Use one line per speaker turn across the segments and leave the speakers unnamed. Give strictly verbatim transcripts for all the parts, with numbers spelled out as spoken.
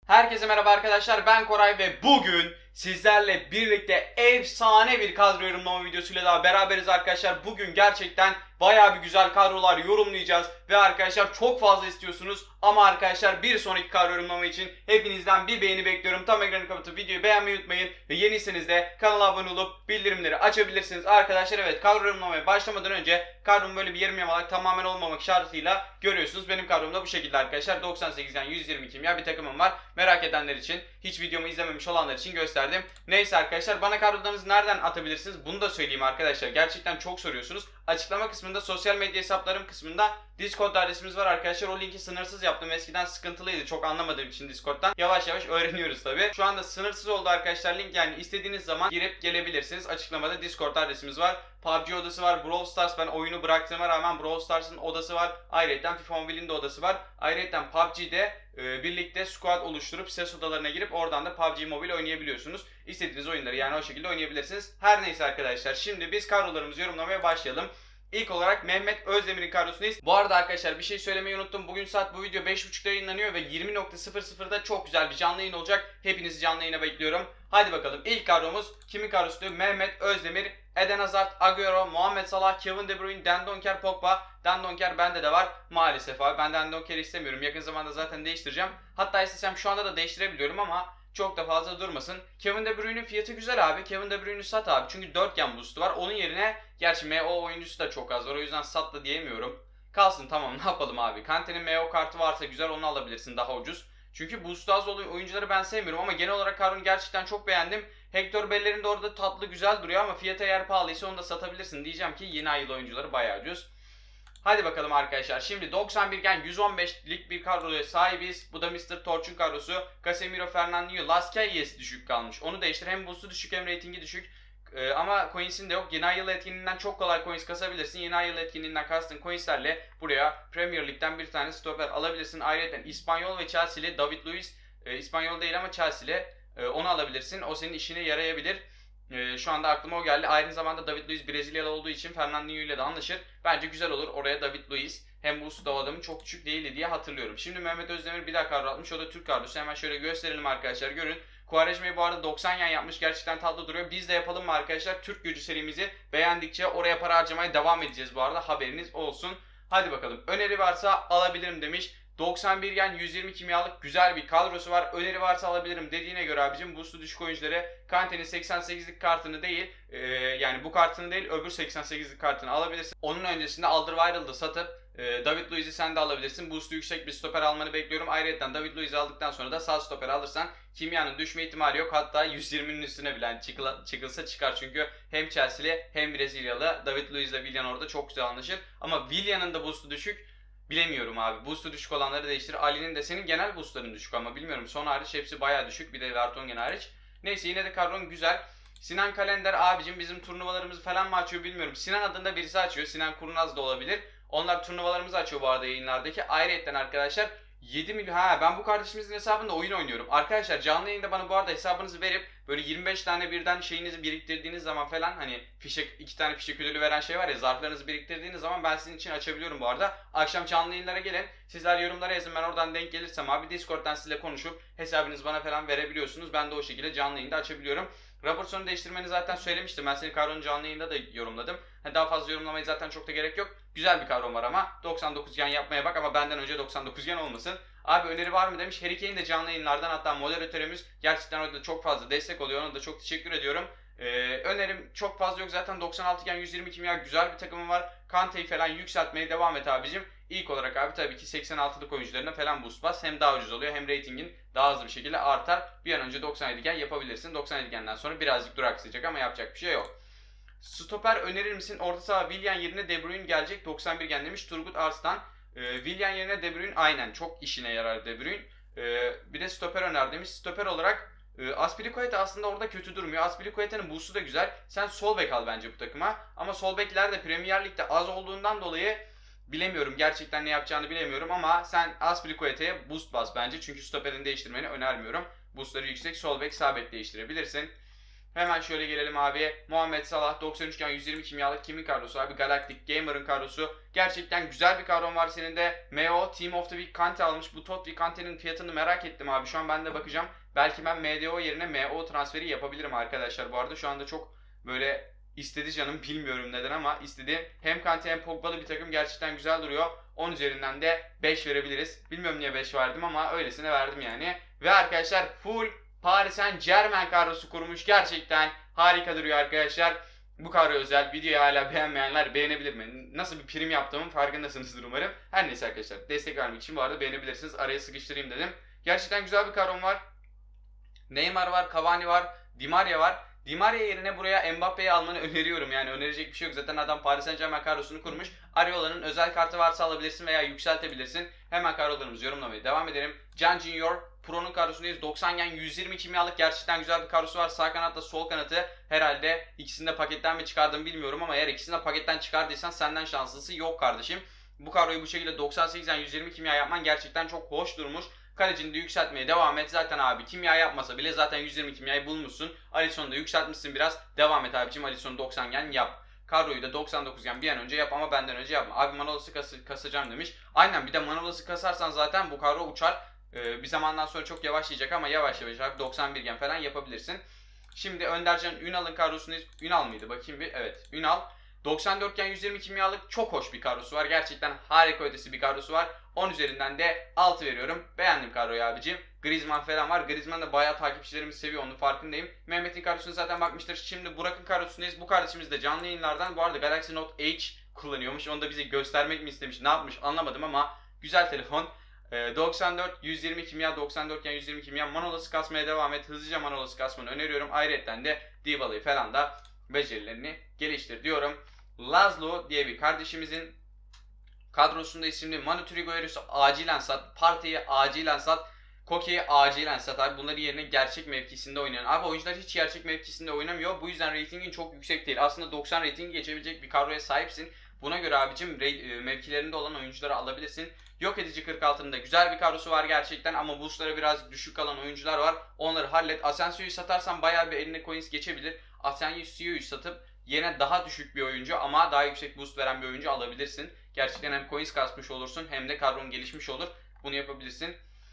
Herkese merhaba arkadaşlar, ben Koray ve bugün sizlerle birlikte efsane bir kadro yorumlama videosuyla daha beraberiz arkadaşlar. Bugün gerçekten bayağı bir güzel kadrolar yorumlayacağız ve arkadaşlar çok fazla istiyorsunuz ama arkadaşlar bir sonraki kadro yorumlama için hepinizden bir beğeni bekliyorum. Tam ekranı kapatıp videoyu beğenmeyi unutmayın ve yeniyseniz de kanala abone olup bildirimleri açabilirsiniz arkadaşlar. Evet, kadro yorumlamaya başlamadan önce kadromu böyle bir yarım yamalak tamamen olmamak şartıyla görüyorsunuz. Benim kadrom da bu şekilde arkadaşlar. doksan sekizden yüz yirmi kimya bir takımım var. Merak edenler için, hiç videomu izlememiş olanlar için gösterdim. Neyse arkadaşlar, bana kadrolarınızı nereden atabilirsiniz bunu da söyleyeyim arkadaşlar. Gerçekten çok soruyorsunuz. Açıklama kısmında, sosyal medya hesaplarım kısmında Discord adresimiz var arkadaşlar. O linki sınırsız yaptım. Eskiden sıkıntılıydı. Çok anlamadığım için Discord'dan. Yavaş yavaş öğreniyoruz tabi. Şu anda sınırsız oldu arkadaşlar link, yani istediğiniz zaman girip gelebilirsiniz. Açıklamada Discord adresimiz var. P U B G odası var. Brawl Stars, ben oyunu bıraktığıma rağmen Brawl Stars'ın odası var. Ayrıca FIFA Mobile'in de odası var. Ayrıca P U B G'de e, birlikte squad oluşturup ses odalarına girip oradan da P U B G Mobile oynayabiliyorsunuz. İstediğiniz oyunları yani o şekilde oynayabilirsiniz. Her neyse arkadaşlar, şimdi biz kadrolarımızı yorumlamaya başlayalım. İlk olarak Mehmet Özdemir'in kadrosundayız. Bu arada arkadaşlar bir şey söylemeyi unuttum. Bugün saat bu video beş buçukta yayınlanıyor ve yirmi nokta sıfır sıfırda çok güzel bir canlı yayın olacak. Hepinizi canlı yayına bekliyorum. Hadi bakalım, ilk kadromuz kimin kadrosu? Mehmet Özdemir, Eden Hazard, Agüero, Muhammed Salah, Kevin De Bruyne, Dendoncker, Pogba. Dendoncker bende de var maalesef abi. Ben Dendonker'i istemiyorum. Yakın zamanda zaten değiştireceğim. Hatta istesem şu anda da değiştirebiliyorum ama çok da fazla durmasın. Kevin De Bruyne'in fiyatı güzel abi. Kevin De Bruyne'ü sat abi. Çünkü dört gen boost'u var. Onun yerine, gerçi M O oyuncusu da çok az var. O yüzden sat da diyemiyorum. Kalsın, tamam, ne yapalım abi. Kante'nin M O kartı varsa güzel, onu alabilirsin daha ucuz. Çünkü boost'u az olan oyuncuları ben sevmiyorum ama genel olarak kadronu gerçekten çok beğendim. Hector Bellerin de orada tatlı güzel duruyor ama fiyatı eğer pahalıysa onu da satabilirsin. Diyeceğim ki yeni ayıl oyuncuları bayağı ucuz. Hadi bakalım arkadaşlar. Şimdi doksan bir gen yüz on beşlik bir kadroya sahibiz. Bu da mister Torch'un kadrosu. Casemiro, Fernandinho, Las Casillas düşük kalmış. Onu değiştir. Hem boost'u düşük hem ratingi düşük. Ee, ama coins'in de yok. Yeni ay yıl etkinliğinden çok kolay coins kasabilirsin. Yeni ay yıl etkinliğinden kastın coins'lerle buraya Premier Lig'den bir tane stoper alabilirsin. Ayrıca İspanyol ve Chelsea'li David Luiz, e, İspanyol değil ama Chelsea'li, e, onu alabilirsin. O senin işine yarayabilir. Ee, şu anda aklıma o geldi. Aynı zamanda David Luiz Brezilyalı olduğu için Fernandinho ile de anlaşır. Bence güzel olur. Oraya David Luiz, hem bu da o adamın çok küçük değildi diye hatırlıyorum. Şimdi Mehmet Özdemir bir daha kadro atmış. O da Türk kadrosu. Hemen şöyle gösterelim arkadaşlar. Görün. Quaresma'yı bu arada doksan yen yapmış. Gerçekten tatlı duruyor. Biz de yapalım mı arkadaşlar? Türk gücü serimizi beğendikçe oraya para harcamaya devam edeceğiz bu arada. Haberiniz olsun. Hadi bakalım. Öneri varsa alabilirim demiş. doksan bir gen yüz yirmi kimyalık güzel bir kadrosu var. Öneri varsa alabilirim dediğine göre abicim, boost'u düşük oyuncuları Kante'nin seksen sekizlik kartını değil, e, yani bu kartını değil öbür seksen sekizlik kartını alabilirsin. Onun öncesinde Alderweireld'ı satıp e, David Luiz'i sen de alabilirsin. Boost'u yüksek bir stoper almanı bekliyorum. Ayrıca David Luiz'i aldıktan sonra da sağ stoper alırsan kimyanın düşme ihtimali yok. Hatta yüz yirminin üstüne bile yani çıkıla, çıkılsa çıkar. Çünkü hem Chelsea'li hem Brezilyalı. David Luiz'le Willian orada çok güzel anlaşır. Ama Willian'ın da boost'u düşük. Bilemiyorum abi. Boost'u düşük olanları değiştir. Ali'nin de, senin genel boost'ların düşük ama bilmiyorum. Son hariç hepsi bayağı düşük. Bir de Vertonghen hariç. Neyse, yine de kadron güzel. Sinan Kalender abicim bizim turnuvalarımızı falan mı açıyor bilmiyorum. Sinan adında birisi açıyor. Sinan Kurnaz da olabilir. Onlar turnuvalarımızı açıyor bu arada yayınlardaki. Ayrıca arkadaşlar yedi milyon... Ha, ben bu kardeşimizin hesabında oyun oynuyorum. Arkadaşlar canlı yayında bana bu arada hesabınızı verip böyle yirmi beş tane birden şeyinizi biriktirdiğiniz zaman falan, hani fişek, iki tane fişek ödülü veren şey var ya, zarflarınızı biriktirdiğiniz zaman ben sizin için açabiliyorum bu arada. Akşam canlı yayınlara gelin. Sizler yorumlara yazın, ben oradan denk gelirsem abi Discord'dan sizinle konuşup hesabınızı bana falan verebiliyorsunuz. Ben de o şekilde canlı yayında açabiliyorum. Robertson'u değiştirmeni zaten söylemiştim. Ben senin kadronu canlı yayında da yorumladım. Daha fazla yorumlamaya zaten çok da gerek yok. Güzel bir kadron var ama doksan dokuz gen yapmaya bak, ama benden önce doksan dokuz gen olmasın. Abi öneri var mı demiş. Harry Kane de canlı yayınlardan, hatta moderatörümüz gerçekten orada çok fazla destek oluyor. Ona da çok teşekkür ediyorum. Ee, önerim çok fazla yok zaten. doksan altı gen yüz yirmi kimya güzel bir takımım var. Kante'yi falan yükseltmeye devam et abicim. İlk olarak abi tabii ki seksen altılık oyuncularına falan boost bas. Hem daha ucuz oluyor hem ratingin daha hızlı bir şekilde artar. Bir an önce doksan yedi gen yapabilirsin. doksan yedi genden sonra birazcık duraksayacak ama yapacak bir şey yok. Stoper önerir misin? Orta saha Willian yerine De Bruyne gelecek. doksan bir gen demiş Turgut Arslan. Ee, Willian yerine De Bruyne aynen çok işine yarar De Bruyne. Ee, bir de stoper öner demiş. Stoper olarak e, Azpilicueta aslında orada kötü durmuyor. Azpilicueta'nın boost'u da güzel. Sen sol bek al bence bu takıma. Ama sol bekler de Premier Lig'de az olduğundan dolayı bilemiyorum. Gerçekten ne yapacağını bilemiyorum ama sen Azpilicueta'ya boost bas bence. Çünkü stoperini değiştirmeni önermiyorum. Boost'ları yüksek, sol bek sağ bek değiştirebilirsin. Hemen şöyle gelelim abi. Muhammed Salah doksan üç gen yüz yirmi kimyalık kimin kadrosu abi? Galactic Gamer'ın kadrosu. Gerçekten güzel bir kadron var senin de. M O Team of the Week Kante almış. Bu Todd Kante'nin fiyatını merak ettim abi. Şu an ben de bakacağım. Belki ben M D O yerine M O transferi yapabilirim arkadaşlar. Bu arada şu anda çok böyle istedi canım, bilmiyorum neden ama istedi. Hem Kante hem Pogba'lı bir takım, gerçekten güzel duruyor. on üzerinden de beş verebiliriz. Bilmiyorum niye beş verdim ama öylesine verdim yani. Ve arkadaşlar full Paris Saint-Germain kadrosu kurmuş. Gerçekten harika duruyor arkadaşlar. Bu kadro özel. Videoyu hala beğenmeyenler beğenebilir mi? Nasıl bir prim yaptığımın farkındasınızdır umarım. Her neyse arkadaşlar, destek vermek için bu arada beğenebilirsiniz. Araya sıkıştırayım dedim. Gerçekten güzel bir kadrom var. Neymar var, Cavani var, Di Maria var. Di Maria yerine buraya Mbappe'yi almanı öneriyorum. Yani önerecek bir şey yok. Zaten adam Paris Saint-Germain kadrosunu kurmuş. Areola'nın özel kartı varsa alabilirsin veya yükseltebilirsin. Hemen kadrolarımızı yorumlamaya devam edelim. Can Junior Pro'nun kadrosundayız. doksan gen yüz yirmi kimyalık gerçekten güzel bir kadrosu var. Sağ kanatla sol kanatı herhalde ikisini de paketten mi çıkardım bilmiyorum ama eğer ikisini de paketten çıkardıysan senden şanslısı yok kardeşim. Bu kadroyu bu şekilde doksan sekiz gen yüz yirmi kimya yapman gerçekten çok hoş durmuş. Kalecini de yükseltmeye devam et. Zaten abi kimya yapmasa bile zaten yüz yirmi kimyayı bulmuşsun. Alisson'u da yükseltmişsin biraz. Devam et abicim, Alisson'u doksan gen yap. Kadroyu da doksan dokuz gen bir an önce yap ama benden önce yapma. Abi Manolası kas kasacağım demiş. Aynen, bir de Manolası kasarsan zaten bu kadro uçar. Ee, bir zamandan sonra çok yavaşlayacak ama yavaş yavaş abi doksan bir gen falan yapabilirsin. Şimdi Öndercan Ünal'ın kadrosundayız. Ünal mıydı? Bakayım bir. Evet, Ünal. doksan dört gen yüz yirmi kimyalık çok hoş bir kadrosu var. Gerçekten harika ötesi bir kadrosu var. on üzerinden de altı veriyorum. Beğendim kadroyu abicim. Griezmann falan var. Griezmann da bayağı takipçilerimiz seviyor, onun farkındayım. Mehmet'in kadrosuna zaten bakmıştır. Şimdi Burak'ın kadrosundayız. Bu kardeşimiz de canlı yayınlardan. Bu arada Galaxy Note H kullanıyormuş. Onu da bize göstermek mi istemiş, ne yapmış anlamadım ama güzel telefon. doksan dört yüz yirmi kimya, doksan dört gen yüz yirmi kimya. Manolası kasmaya devam et. Hızlıca Manolası kasmanı öneriyorum. Ayrıca de Dybala'yı falan da becerilerini geliştir diyorum. Laszlo diye bir kardeşimizin kadrosunda şimdi Manu Trigoyeris'i acilen sat, Partey'i acilen sat, Koke'yi acilen sat abi. Bunların yerine gerçek mevkisinde oynayan. Abi oyuncular hiç gerçek mevkisinde oynamıyor. Bu yüzden ratingin çok yüksek değil. Aslında doksan ratingi geçebilecek bir kadroya sahipsin. Buna göre abicim mevkilerinde olan oyuncuları alabilirsin. Yok edici kırk altının da güzel bir kadrosu var gerçekten ama boostlara biraz düşük kalan oyuncular var. Onları hallet. Asensio'yu satarsan bayağı bir eline coins geçebilir. Asensio'yu satıp yine daha düşük bir oyuncu ama daha yüksek boost veren bir oyuncu alabilirsin. Gerçekten hem coins kasmış olursun hem de kadron gelişmiş olur. Bunu yapabilirsin.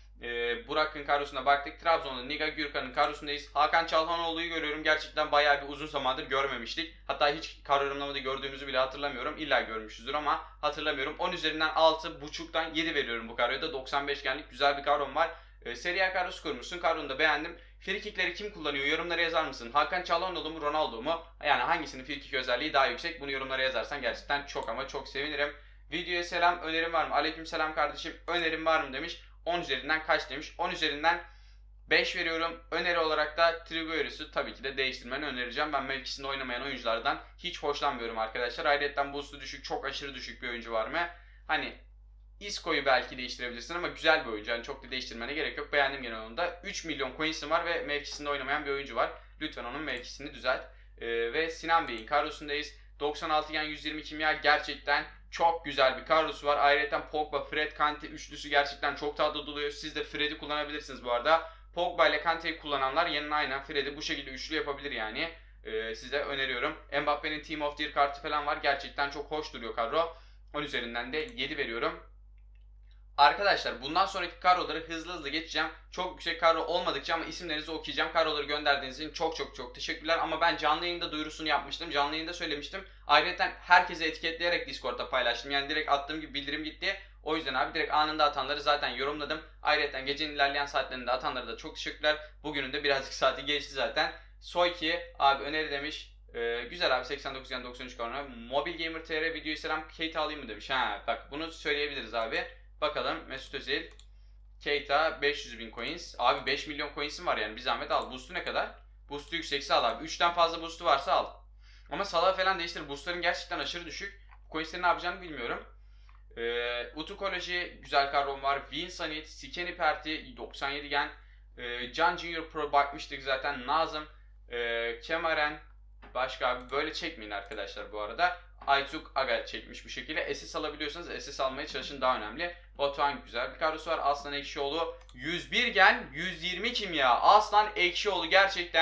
Ee, Burak'ın kadrosuna baktık. Trabzon'da Niga Gürkan'ın kadrosundayız. Hakan Çalhanoğlu'yu görüyorum. Gerçekten bayağı bir uzun zamandır görmemiştik. Hatta hiç kadro yorumlamada gördüğümüzü bile hatırlamıyorum. İlla görmüşüzdür ama hatırlamıyorum. on üzerinden altı buçuktan yedi veriyorum bu kadroya da. doksan beş genlik güzel bir kadrom var. Ee, Serie A kadrosu kurmuşsun. Kadronu da beğendim. Frikikleri kim kullanıyor? Yorumlara yazar mısın? Hakan Çalhanoğlu mu, Ronaldo mu? Yani hangisinin frikik özelliği daha yüksek? Bunu yorumlara yazarsan gerçekten çok ama çok sevinirim. Videoya selam, önerim var mı? Aleyküm selam kardeşim. Önerim var mı demiş. on üzerinden kaç demiş? on üzerinden beş veriyorum. Öneri olarak da Trigoyeris'i tabii ki de değiştirmeni önereceğim. Ben mevkisinde oynamayan oyunculardan hiç hoşlanmıyorum arkadaşlar. Ayrıca boost'u düşük, çok aşırı düşük bir oyuncu var mı? Hani Isco'yu belki değiştirebilirsin ama güzel bir oyuncu. Yani çok da değiştirmene gerek yok. Beğendim genel anlamda. üç milyon coins'im var ve mevkisinde oynamayan bir oyuncu var. Lütfen onun mevkisini düzelt. Ee, ve Sinan Bey'in kadrosundayız. doksan altı gen yüz yirmi kimya gerçekten çok güzel bir kadrosu var. Ayrıca Pogba, Fred, Kante üçlüsü gerçekten çok tatlı duruyor. Siz de Fred'i kullanabilirsiniz bu arada. Pogba ile Kante'yi kullananlar yanına aynen Fred'i bu şekilde üçlü yapabilir yani. Ee, size öneriyorum. Mbappe'nin Team of the Year kartı falan var. Gerçekten çok hoş duruyor kadro. on üzerinden de yedi veriyorum. Arkadaşlar bundan sonraki kadroları hızlı hızlı geçeceğim. Çok yüksek kadro olmadıkça ama isimlerinizi okuyacağım. Kadroları gönderdiğiniz için çok çok çok teşekkürler. Ama ben canlı yayında duyurusunu yapmıştım. Canlı yayında söylemiştim. Ayrıca herkese etiketleyerek Discord'da paylaştım. Yani direkt attığım gibi bildirim gitti. O yüzden abi direkt anında atanları zaten yorumladım. Ayrıca gecenin ilerleyen saatlerinde atanlara da çok teşekkürler. Bugünün de birazcık saati geçti zaten. Soyki abi öneri demiş. Ee, güzel abi seksen dokuz doksan üç kadro. Mobil Gamer T R videoyu selam Kate alayım mı demiş. Ha bak bunu söyleyebiliriz abi. Bakalım Mesut Özil, Keita beş yüz bin coins. Abi beş milyon coins'im var yani bir zahmet al. Boost'u ne kadar? Boost'u yüksekse al abi. üçten fazla boost'u varsa al. Ama Salah falan değiştir. Boost'ların gerçekten aşırı düşük. Coins'lerin ne yapacağını bilmiyorum. Ee, Utukoloji güzel kadrom var. Vinsanit, Sikeni Perti doksan yedi gen. Ee, Can Junior Pro bakmıştık zaten. Nazım, ee, Kemaren. Başka abi böyle çekmeyin arkadaşlar bu arada. Aytuk Aga çekmiş bu şekilde. S S alabiliyorsanız S S almaya çalışın, daha önemli. Batuhan güzel bir kadrosu var. Aslan Ekşioğlu yüz bir gen yüz yirmi kimya. Aslan Ekşioğlu gerçekten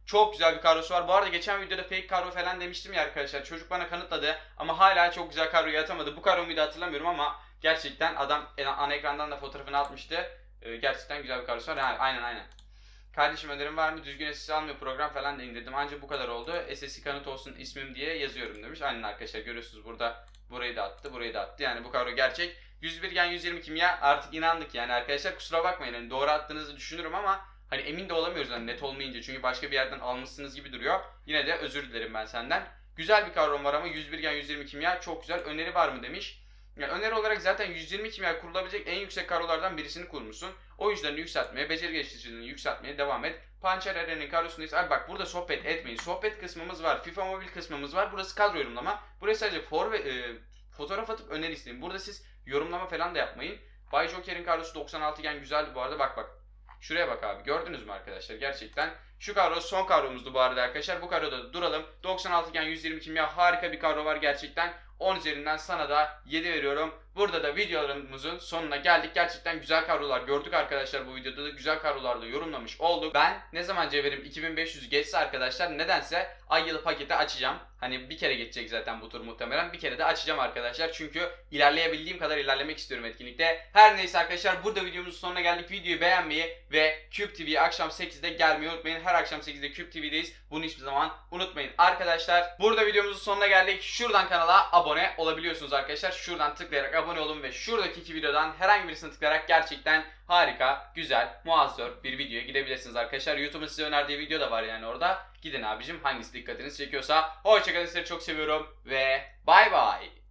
Çok güzel bir kadrosu var. Bu arada geçen videoda fake kadro falan demiştim ya arkadaşlar. Çocuk bana kanıtladı ama hala çok güzel kadroyu atamadı. Bu kadro muydu hatırlamıyorum ama gerçekten adam ana ekrandan da fotoğrafını atmıştı. Ee, gerçekten güzel bir kadrosu var. Yani, aynen aynen. Kardeşim önerim var mı? Düzgün S S D almıyor, program falan da indirdim. Ancak bu kadar oldu. S S D kanıt olsun ismim diye yazıyorum demiş. Aynen arkadaşlar, görüyorsunuz burada burayı da attı, burayı da attı. Yani bu kadro gerçek. yüz bir gen yüz yirmi kimya, artık inandık yani arkadaşlar. Kusura bakmayın, hani doğru attığınızı düşünürüm ama hani emin de olamıyoruz hani net olmayınca. Çünkü başka bir yerden almışsınız gibi duruyor. Yine de özür dilerim ben senden. Güzel bir kadrom var ama yüz bir gen yüz yirmi kimya çok güzel. Öneri var mı demiş. Yani öneri olarak zaten yüz yirmi kimya kurulabilecek en yüksek kadrolardan birisini kurmuşsun. O yüzden yükseltmeye, beceri geliştiriciliğini yükseltmeye devam et. Pançer Eren'in kadrosundayız. Abi bak, burada sohbet etmeyin. Sohbet kısmımız var. FIFA Mobil kısmımız var. Burası kadro yorumlama. Burası sadece for ve e, fotoğraf atıp öneri isteyin. Burada siz yorumlama falan da yapmayın. Bay Joker'in kadrosu doksan altı gen güzeldi bu arada. Bak bak. Şuraya bak abi. Gördünüz mü arkadaşlar? Gerçekten. Şu kadro son kadromuzdu bu arada arkadaşlar. Bu kadroda da duralım. doksan altı gen yüz yirmi kimya, harika bir kadro var gerçekten. on üzerinden sana da yedi veriyorum. Burada da videolarımızın sonuna geldik. Gerçekten güzel kadrolar gördük arkadaşlar bu videoda da. Güzel kadrolarla yorumlamış olduk. Ben ne zaman cevherim iki bin beş yüz geçse arkadaşlar, nedense ay yılı paketi açacağım. Hani bir kere geçecek zaten bu tur muhtemelen. Bir kere de açacağım arkadaşlar. Çünkü ilerleyebildiğim kadar ilerlemek istiyorum etkinlikte. Her neyse arkadaşlar, burada videomuzun sonuna geldik. Videoyu beğenmeyi ve Cube T V'ye akşam sekizde gelmeyi unutmayın. Her akşam sekizde Cube T V'deyiz. Bunu hiçbir zaman unutmayın arkadaşlar. Burada videomuzun sonuna geldik. Şuradan kanala abone olabiliyorsunuz arkadaşlar. Şuradan tıklayarak abone olun ve şuradaki iki videodan herhangi birisine tıklayarak gerçekten harika, güzel, muazzam bir videoya gidebilirsiniz arkadaşlar. YouTube'un size önerdiği video da var yani orada. Gidin abicim, hangisi dikkatinizi çekiyorsa. Hoşçakalın, sizleri çok seviyorum ve bay bay.